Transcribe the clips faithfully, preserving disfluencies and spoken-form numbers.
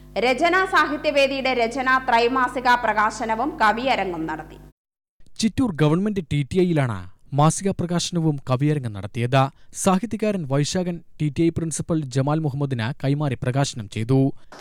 രചന സാഹിത്യവേദിയുടെ രചന ത്രൈമാസിക പ്രകാശനവും കവിയരങ്ങും നടത്തി. ചിറ്റൂർ ഗവൺമെന്റ് ടി ടി ഐയിലാണ് മാസിക പ്രകാശനവും കവിയരങ്ങും നടത്തിയത്. സാഹിത്യകാരൻ Vaisakhan T T I principal Jamal മുഹമ്മദിന് കൈമാറി പ്രകാശനം ചെയ്തു.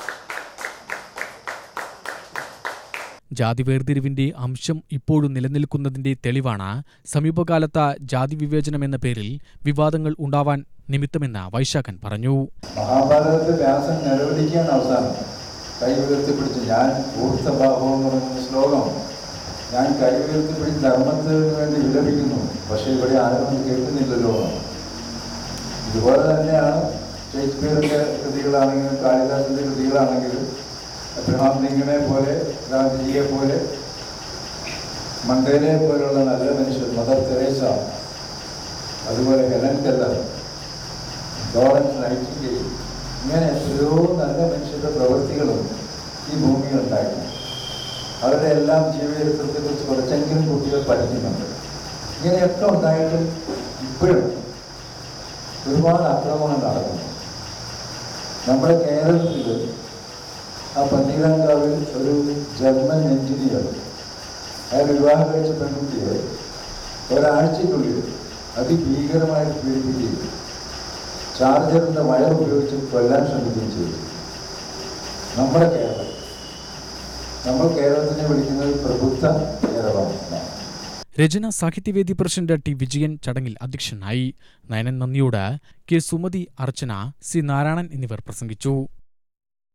ജാതി വേർതിരിവിന്റെ അംശം ഇപ്പോഴും നിലനിൽക്കുന്നതിന്റെ തെളിവാണ് സമീപകാലത്ത് ജാതി വിവേചനം എന്ന പേരിൽ വിവാദങ്ങൾ ഉണ്ടാവാൻ നിമിത്തമെന്ന് വൈശാഖൻ പറഞ്ഞു. മഹാഭാരതത്തിൽ വ്യാസൻ നിലവിളിക്കാൻ അവസാനം കൈ ഉയർത്തിപ്പിടിച്ച് ഞാൻ ഊർത്തഭാവം എന്ന് പറയുന്ന ശ്ലോകം ഞാൻ കൈ ഉയർത്തിപ്പിടിച്ച് ധർമ്മത്തിന് വേണ്ടി വിലപിക്കുന്നു, പക്ഷെ ഇവിടെ ആരും കേൾക്കുന്നില്ലല്ലോ. ഇതുപോലെ തന്നെയാണ് ഷേക്സ്പിയറിന്റെ കൃതികളാണെങ്കിലും കാളിദാസിന്റെ കൃതികളാണെങ്കിലും അബ്രഹാം ലിങ്കനെ പോലെ ഗാന്ധിജിയെ പോലെ മണ്ടേലയെ പോലുള്ള നല്ല മനുഷ്യർ, മദർ തെരേസ, അതുപോലെ ഹെലൻ കെല്ലർ, ലോറൻസ് നൈറ്റിംഗേൽ, ഇങ്ങനെ എത്രയോ നല്ല മനുഷ്യരുടെ പ്രവൃത്തികളും ഈ ഭൂമിയിൽ ഉണ്ടായിരുന്നു. അവരുടെ എല്ലാം ജീവചരിത്രത്തെക്കുറിച്ച് കുറച്ചെങ്കിലും കുട്ടികൾ പഠിക്കുന്നുണ്ട്. ഇങ്ങനെയൊക്കെ ഉണ്ടായിട്ടും ഇപ്പോഴും ഒരുപാട് ആക്രമണങ്ങൾ നടക്കുന്നു. നമ്മുടെ കേരളത്തിൽ ആ പന്തീരാങ്കാവിൽ ഒരു ജർമ്മൻ എഞ്ചിനീയർ അയാൾ വിവാഹം കഴിച്ച പെൺകുട്ടിയെ ഒരാഴ്ചയ്ക്കുള്ളിൽ അതിഭീകരമായി പീഡിപ്പിക്കുകയും ചാർജറിൻ്റെ വയർ ഉപയോഗിച്ച് കൊല്ലാൻ ശ്രമിക്കുകയും ചെയ്തു. നമ്മുടെ കേരളം നമ്മൾ കേരളത്തിനെ വിളിക്കുന്നത് പ്രബുദ്ധ കേരളമാണ്. രചന സാഹിത്യവേദി പ്രസിഡന്റ് ടി വിജയൻ ചടങ്ങിൽ അധ്യക്ഷനായി. നയനൻ നന്ദിയോട്, കെ സുമതി, അർച്ചന, സി നാരായണൻ എന്നിവർ പ്രസംഗിച്ചു.